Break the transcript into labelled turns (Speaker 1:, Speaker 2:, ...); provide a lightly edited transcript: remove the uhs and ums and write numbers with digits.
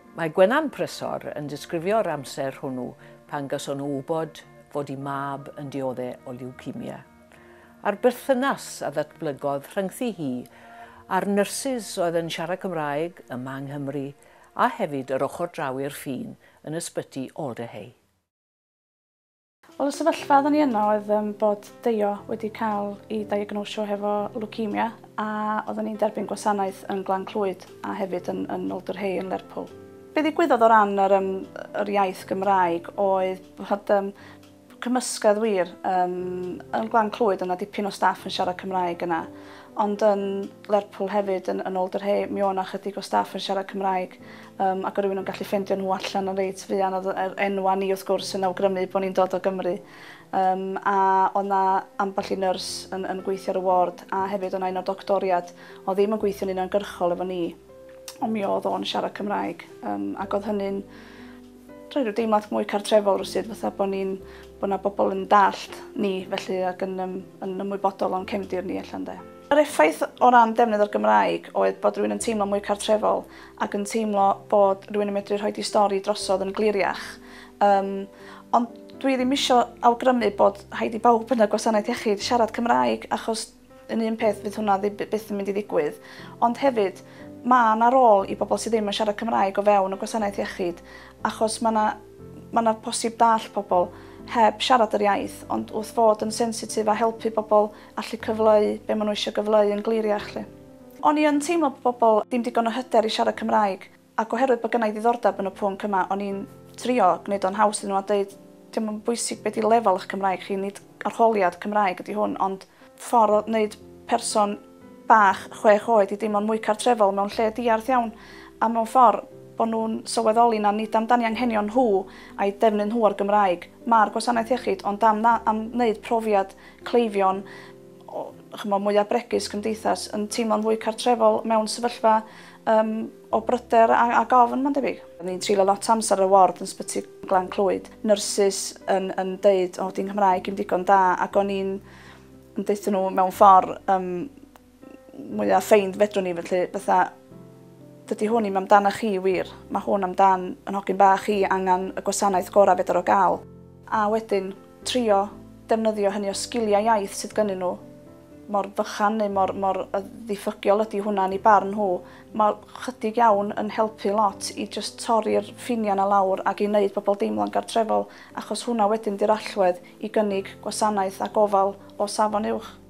Speaker 1: Mae Gwenan Prysor yn disgrifio'r amser hwnnw pan gyson nhw wybod fod ei mab yn dioddau o liwcemia. A'r berthynas a ddatblygodd rhyngthi hi a'r nyrsys oedd yn siarad Cymraeg ym Nghymru a hefyd yr ochr draw i'r ffin yn ysbyty Oherwydd.
Speaker 2: Wel, y sefyllfa oedden ni yno oedd bod Deio wedi cael ei diagnosio hefo leucemia a oedden ni'n derbyn gwasanaeth yn Glan Clwyd a hefyd yn Oherwydd yn Lerpwl. Be ddigwyddodd o ran yr iaith Gymraeg oedd bod cymysgedd wir yn Glan Clwyd yna dipyn o staff yn siarad Cymraeg yna, ond yn Lerpwl hefyd yn Oherwydd mi o'na chydig o staff yn siarad Cymraeg ac o rywun yn gallu ffeindio nhw allan yn reit fuan oedd enwa ni wrth gwrs yn awgrymu bod ni'n dod o Gymru a o'na ambell i nyrs yn gweithio ar y ward a hefyd o'na un o'r doctoriad o ddim yn gweithio'n uniongyrchol efo ni, ond mi oedd o'n siarad Cymraeg ac oedd hynny'n rhoi rhyw deimlad mwy cartrefol rwsyd fatha bod yna bobl yn dallt ni felly ac yn ymwybodol o'n cefndir ni allan de. Yr effaith o ran defnydd o'r Gymraeg oedd bod rhywun yn teimlo mwy cartrefol ac yn teimlo bod rhywun yn medru rhoi stori drosodd yn gliriach. Ond dwi ddim eisiau awgrymu bod rhaid i bawb yn y gwasanaeth iechyd siarad Cymraeg achos yn un peth fydd hwnna byth yn mynd i ddigwydd. Ond hefyd mae yna rôl i bobl sydd ddim yn siarad Cymraeg o fewn y gwasanaeth iechyd achos mae yna posib dall pobl heb siarad yr iaith, ond wrth fod yn sensitif a helpu bobl allu cyfleu be maen nhw eisiau gyfleu yn gliriach. O'n i yn teimlo bod bobl ddim digon o hyder i siarad Cymraeg ac oherwydd bod gynna i ddiddordeb yn y pwnc yma, o'n i'n trio gwneud o'n haws iddyn nhw a dweud dim yn bwysig beth i lefel eich Cymraeg chi, nid arholiad Cymraeg ydy hwn, ond ffordd o wneud person bach 6 oed i deimlo'n mwy cartrefol mewn lle diarth iawn a mewn ffordd bod nhw'n sylweddoli na nid amdani anghenion nhw a'i defnydd nhw ar Gymraeg. Mae'r gwasanaeth iechyd ond am wneud profiad cleifion mwyaf bregus cymdeithas yn teimlo'n fwy cartrefol mewn sefyllfa o bryder a gofn ma'n debyg. Ni'n treulio lot amser ar y ward yn ysbyty Glan Clwyd. Nyrsys yn deud o di'n Nghymraeg dim digon da ac o'n i'n deud nhw mewn ffordd mwyaf ffeind fedrwn ni felly fatha dydy hwn i'm amdana chi wir, mae hwn amdan yn hogyn bach chi angen y gwasanaeth gorau fedr o gael. A wedyn trio defnyddio hynny o sgiliau iaith sydd gennyn nhw, mor fychan neu mor ddiffygiol ydy hwnna'n ei barn nhw, mae chydig iawn yn helpu lot i just torri'r ffiniau na lawr ac i wneud pobl deimlo'n gartrefol achos hwnna wedyn di'r allwedd i gynnig gwasanaeth a gofal o safon uwch.